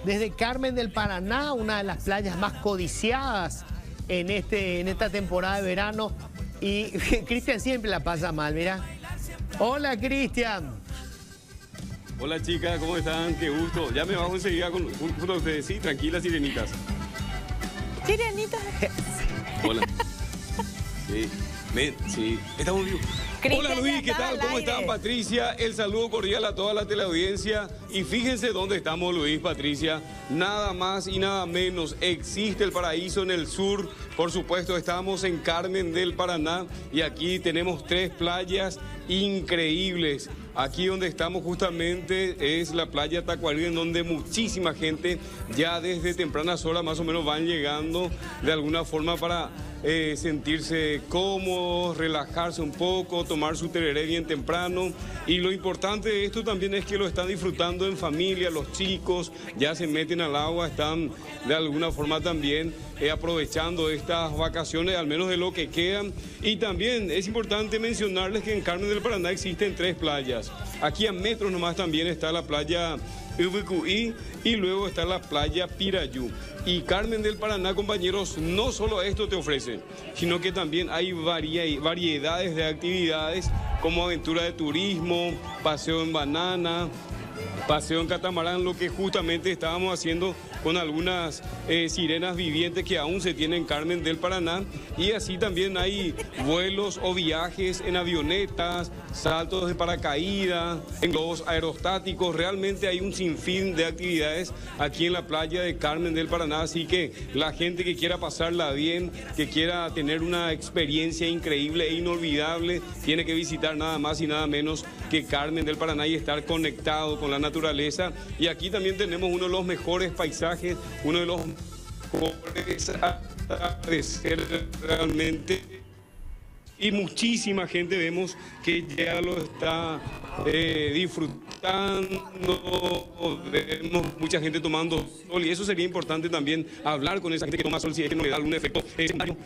desde Carmen del Paraná, una de las playas más codiciadas en esta temporada de verano. Y Cristian siempre la pasa mal, mira. Hola, Cristian. Hola, chicas, ¿cómo están? Qué gusto. Ya me bajo enseguida junto a ustedes. Sí, tranquilas, sirenitas. ¿Sirenitas? Hola. Sí, estamos vivos. Hola Luis, ¿qué tal? ¿Cómo están, Patricia? El saludo cordial a toda la teleaudiencia. Y fíjense dónde estamos, Luis, Patricia. Nada más y nada menos. Existe el paraíso en el sur. Por supuesto, estamos en Carmen del Paraná. Y aquí tenemos 3 playas increíbles. Aquí donde estamos justamente es la playa Tacuarí, en donde muchísima gente ya desde tempranas horas más o menos van llegando de alguna forma para sentirse cómodos, relajarse un poco, tomar su tereré bien temprano. Y lo importante de esto también es que lo están disfrutando en familia, los chicos ya se meten al agua, están de alguna forma también aprovechando estas vacaciones, al menos de lo que quedan. Y también es importante mencionarles que en Carmen del Paraná existen 3 playas. Aquí a metros nomás también está la playa Ubucuí y luego está la playa Pirayú. Y Carmen del Paraná, compañeros, no solo esto te ofrece, sino que también hay variedades de actividades como aventura de turismo, paseo en banana, paseo en catamarán, lo que justamente estábamos haciendo con algunas sirenas vivientes que aún se tienen en Carmen del Paraná. Y así también hay vuelos o viajes en avionetas, saltos de paracaídas, en globos aerostáticos. Realmente hay un sinfín de actividades aquí en la playa de Carmen del Paraná. Así que la gente que quiera pasarla bien, que quiera tener una experiencia increíble e inolvidable, tiene que visitar nada más y nada menos que Carmen del Paraná y estar conectado con la naturaleza. Y aquí también tenemos uno de los mejores paisajes, uno de los mejores atardeceres realmente. Y muchísima gente vemos que ya lo está disfrutando, vemos mucha gente tomando sol y eso sería importante también hablar con esa gente que toma sol si es que no le da algún efecto secundario.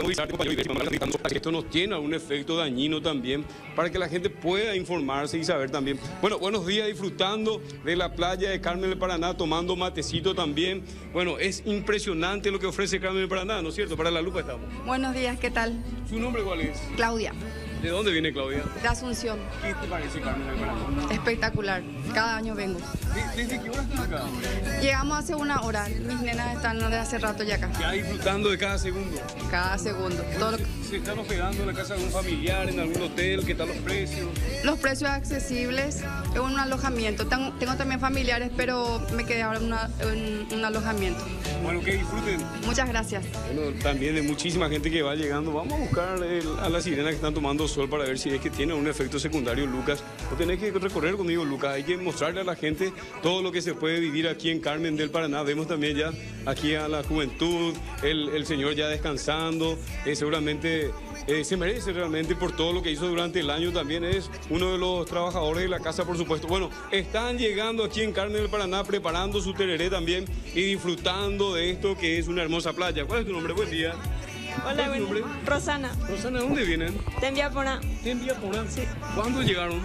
Esto nos tiene algún efecto dañino también para que la gente pueda informarse y saber también. Bueno, buenos días, disfrutando de la playa de Carmen del Paraná, tomando matecito también. Bueno, es impresionante lo que ofrece Carmen del Paraná, ¿no es cierto? Para la lupa estamos. Buenos días, ¿qué tal? ¿Su nombre cuál es? Claudia. ¿De dónde viene Claudia? De Asunción. ¿Qué te parece Carmen del Paraná? Espectacular. Cada año vengo. ¿Desde qué hora están acá? Llegamos hace 1 hora. Mis nenas están desde hace rato ya acá. Ya disfrutando de cada segundo. Cada segundo. Todo lo que... ¿Se están hospedando en la casa de algún familiar, en algún hotel? ¿Qué tal los precios? Los precios accesibles. Es un alojamiento. Tengo también familiares, pero me quedé ahora en un alojamiento. Bueno, que disfruten. Muchas gracias. Bueno, también de muchísima gente que va llegando. Vamos a buscar a las sirenas que están tomando sol para ver si es que tiene un efecto secundario, Lucas. No tenés que recorrer conmigo, Lucas. Hay que mostrarle a la gente todo lo que se puede vivir aquí en Carmen del Paraná. Vemos también ya aquí a la juventud, el señor ya descansando. Seguramente se merece realmente por todo lo que hizo durante el año. También es uno de los trabajadores de la casa, por supuesto. Bueno, están llegando aquí en Carmen del Paraná, preparando su tereré también y disfrutando de esto que es una hermosa playa. ¿Cuál es tu nombre? Buen día. Hola, ¿Cuál es tu nombre? Rosana. Rosana, ¿de dónde vienen? Te envía por una. ¿De Enviapona? Sí. ¿Cuándo llegaron?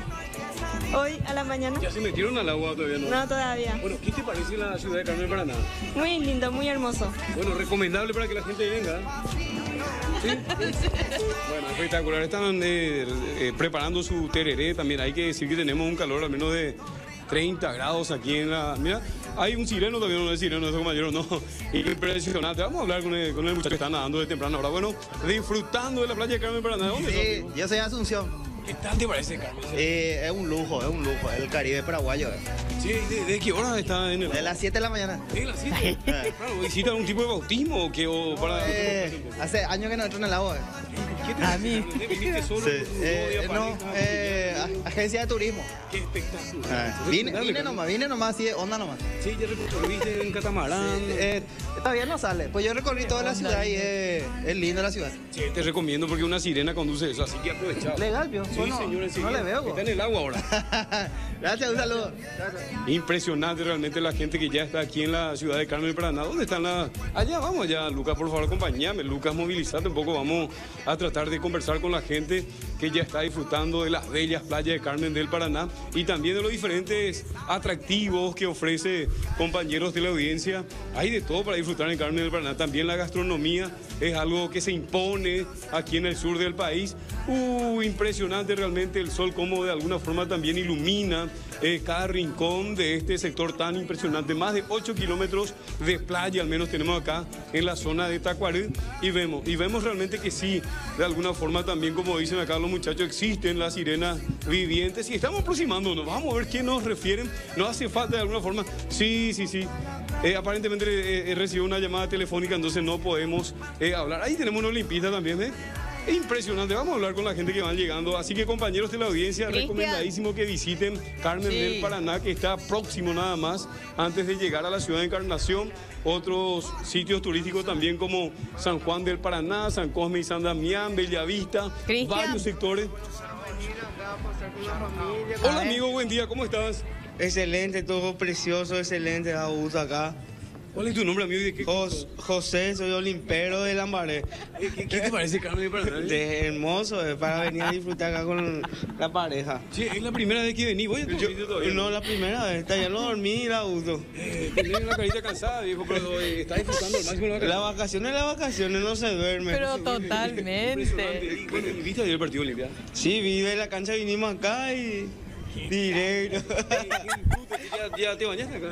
Hoy a la mañana. ¿Ya se metieron al agua todavía no? No, todavía. Bueno, ¿qué te parece la ciudad de Carmen del Paraná? Muy lindo, muy hermoso. Bueno, recomendable para que la gente venga. ¿Sí? Bueno, espectacular. Están preparando su tereré. También hay que decir que tenemos un calor al menos de 30 grados aquí en la... Mira, hay un sireno también, no es sireno, es compañero, no. Impresionante. Vamos a hablar con el muchacho que está nadando de temprano ahora. Bueno, disfrutando de la playa de Carmen del Paraná. ¿Dónde Sí, sos? yo soy de Asunción. ¿Qué tal te parece, Carmen? Es un lujo, el Caribe paraguayo. Sí, ¿de qué hora está en el...? De las 7 de la mañana. ¿De las 7? Claro, ¿hiciste algún tipo de bautismo o qué? O para... Hace años que no entro en el agua. ¿Qué te A mí. ¿Viniste solo? Sí. con tu novia, No, pareja? agencia de turismo. Qué espectacular. Vine nomás, así de onda nomás. Sí, ya recorriste en catamarán. Todavía no sale. Pues yo recorrí toda la ciudad y es linda la ciudad. Sí, te recomiendo porque una sirena conduce eso, así que aprovechado. Legal, vio. Sí, Bueno, señor, enseguida. no le veo. Está en el agua ahora. Gracias, un saludo. Impresionante realmente la gente que ya está aquí en la ciudad de Carmen del Paraná. ¿Dónde están las...? Allá, vamos allá, Lucas, por favor, acompáñame. Lucas, movilizate un poco, vamos a tratar de conversar con la gente que ya está disfrutando de las bellas playas de Carmen del Paraná y también de los diferentes atractivos que ofrece, compañeros de la audiencia. Hay de todo para disfrutar en Carmen del Paraná. También la gastronomía es algo que se impone aquí en el sur del país. Impresionante realmente el sol, como de alguna forma también ilumina cada rincón de este sector tan impresionante. Más de 8 kilómetros de playa al menos tenemos acá en la zona de Tacuaré y vemos realmente que sí, de alguna forma también, como dicen acá los muchachos, existen las sirenas vivientes y estamos aproximándonos. Vamos a ver qué nos refieren. Nos hace falta de alguna forma. Sí. Aparentemente he recibido una llamada telefónica, entonces no podemos hablar. Ahí tenemos una olimpista también, ¿eh? Es impresionante, vamos a hablar con la gente que van llegando. Así que, compañeros de la audiencia, recomendadísimo que visiten Carmen del Paraná, que está próximo nada más antes de llegar a la ciudad de Encarnación. Otros sitios turísticos también como San Juan del Paraná, San Cosme y San Damián, Bellavista, varios sectores. Hola amigo, buen día, ¿cómo estás? Excelente, todo precioso, excelente, da gusto acá. ¿Cuál es tu nombre, amigo? ¿De qué? José, soy olimpero de Lambaré. ¿Qué te parece Carmen del Paraná? Hermoso, para venir a disfrutar acá con la pareja. Sí, es la primera vez que venís. No, la primera vez, ya no dormí y da gusto. Tenés una carita cansada, viejo, pero estás disfrutando al máximo las vacaciones no se duerme. Pero totalmente. ¿Y viste ayer el partido de Olimpia? Sí, vi de la cancha, vinimos acá y... directo. ¿Ya te bañaste acá?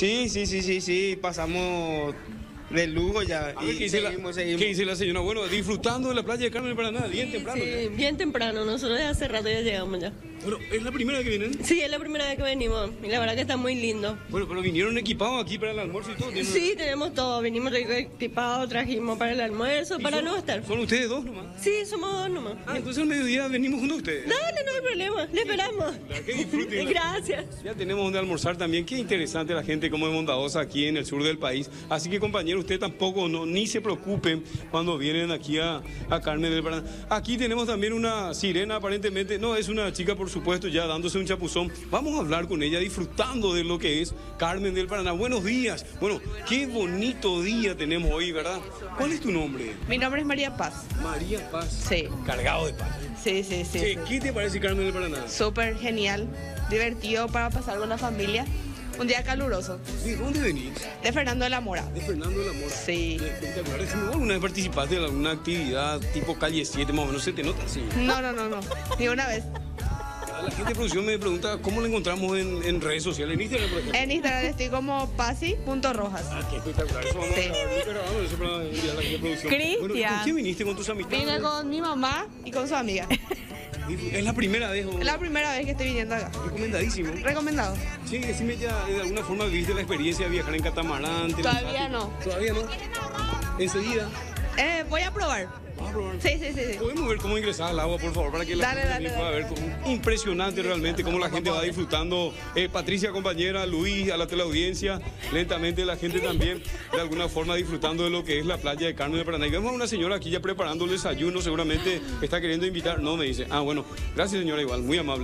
Sí, pasamos de lujo ya. Seguimos. ¿Qué dice la señora? Bueno, disfrutando de la playa de Carmen del Paraná, bien temprano. Sí, bien temprano, nosotros ya hace rato ya llegamos ya. Bueno, ¿es la primera vez que vienen? Sí, es la primera vez que venimos y la verdad que está muy lindo. Bueno, pero vinieron equipados aquí para el almuerzo y todo. Sí, tenemos todo, venimos equipados, trajimos para el almuerzo, para no estar. ¿Son ustedes dos nomás? Sí, somos dos nomás. Entonces al mediodía venimos junto a ustedes. Dale, no hay problema, le esperamos. Que disfruten. Gracias. Ya tenemos donde almorzar también. Qué interesante la gente, como es bondadosa aquí en el sur del país. Así que, compañeros, ustedes tampoco ni se preocupen cuando vienen aquí a Carmen del Paraná. Aquí tenemos también una sirena, aparentemente. No, es una chica, por supuesto, ya dándose un chapuzón. Vamos a hablar con ella, disfrutando de lo que es Carmen del Paraná. Buenos días. Bueno, qué bonito día tenemos hoy, ¿verdad? ¿Cuál es tu nombre? Mi nombre es María Paz. María Paz. Sí. Cargado de paz. Sí. ¿Qué te parece Carmen del Paraná? Súper genial, divertido para pasar con la familia. Un día caluroso. ¿De dónde venís? De Fernando de la Mora. De Fernando de la Mora. Sí. Espectacular. ¿Alguna vez participaste en alguna actividad tipo calle 7, más o menos? ¿Se te nota así? No. Ni una vez. La gente de producción me pregunta cómo la encontramos en redes sociales, en Instagram, por ejemplo. En Instagram estoy como pasi.rojas. Qué espectacular. Eso vamos a grabar, eso para enviar a la gente de producción. Cristian. Bueno, ¿con quién viniste con tus amistades? Vine con mi mamá y con su amiga. ¿Es la primera vez? Es la primera vez que estoy viniendo acá. Recomendadísimo. Recomendado. Sí, decime ya, de alguna forma viviste la experiencia de viajar en catamarán. Todavía no. ¿Todavía no? ¿Enseguida? Voy a probar. ¿Vas a probar? Sí. ¿Podemos ver cómo ingresar al agua, por favor, para que la gente pueda ver? Impresionante realmente cómo la gente va disfrutando. Patricia, compañera, Luis, a la teleaudiencia, lentamente la gente también, de alguna forma, disfrutando de lo que es la playa de Carmen del Paraná. Y vemos a una señora aquí ya preparando el desayuno, seguramente está queriendo invitar. No, me dice. Bueno, gracias señora, igual, muy amable.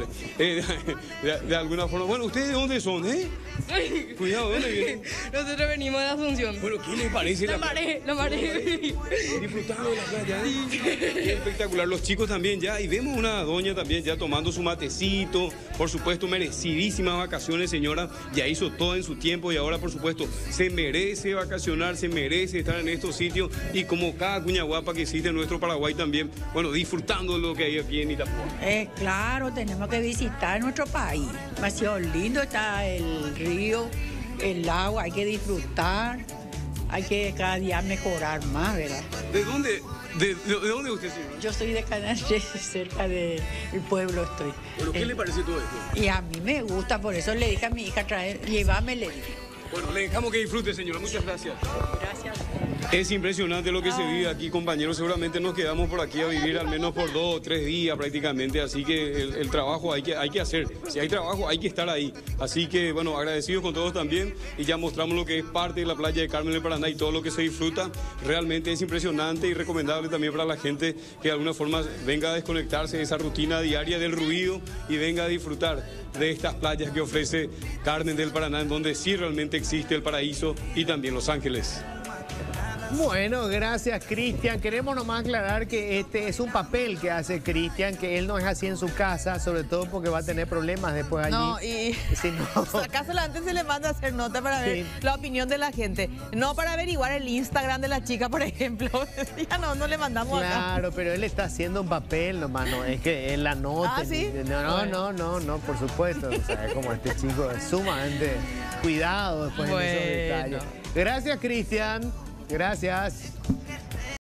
De alguna forma. Bueno, ¿ustedes de dónde son, Cuidado, ¿dónde vienen? Nosotros venimos de Asunción. Bueno, ¿qué les parece La maré. Disfrutando de la playa, Qué espectacular. Los chicos también ya. Y vemos una doña también ya tomando su matecito. Por supuesto, merecidísimas vacaciones, señora. Ya hizo todo en su tiempo y ahora, por supuesto, se merece vacacionar, se merece estar en estos sitios. Y como cada cuña guapa que existe en nuestro Paraguay también, bueno, disfrutando de lo que hay aquí en Itapúa. Claro, tenemos que visitar nuestro país. Demasiado lindo está el río, el agua, hay que disfrutar. Hay que cada día mejorar más, ¿verdad? ¿De dónde usted, señor? Yo soy de Canales, cerca del pueblo estoy. Bueno, ¿qué le parece todo esto? Y a mí me gusta, por eso le dije a mi hija, llévame, le dije. Bueno, le dejamos que disfrute, señora. Muchas gracias. Gracias. Es impresionante lo que se vive aquí, compañeros. Seguramente nos quedamos por aquí a vivir al menos por 2 o 3 días prácticamente. Así que el trabajo hay que hacer. Si hay trabajo, hay que estar ahí. Así que, bueno, agradecidos con todos también. Y ya mostramos lo que es parte de la playa de Carmen del Paraná y todo lo que se disfruta. Realmente es impresionante y recomendable también para la gente que de alguna forma venga a desconectarse de esa rutina diaria del ruido y venga a disfrutar de estas playas que ofrece Carmen del Paraná, en donde sí realmente existe el paraíso y también Los Ángeles. Bueno, gracias, Cristian. Queremos nomás aclarar que este es un papel que hace Cristian, que él no es así en su casa, sobre todo porque va a tener problemas después allí. No, y si no... acá solamente se le manda a hacer nota para ver la opinión de la gente. No para averiguar el Instagram de la chica, por ejemplo. Ya no le mandamos acá. Claro, pero él está haciendo un papel nomás, no es que él la nota. ¿Ah, sí? No, por supuesto. O sea, es como este chico es sumamente cuidado después de esos detalles. Gracias, Cristian. Gracias.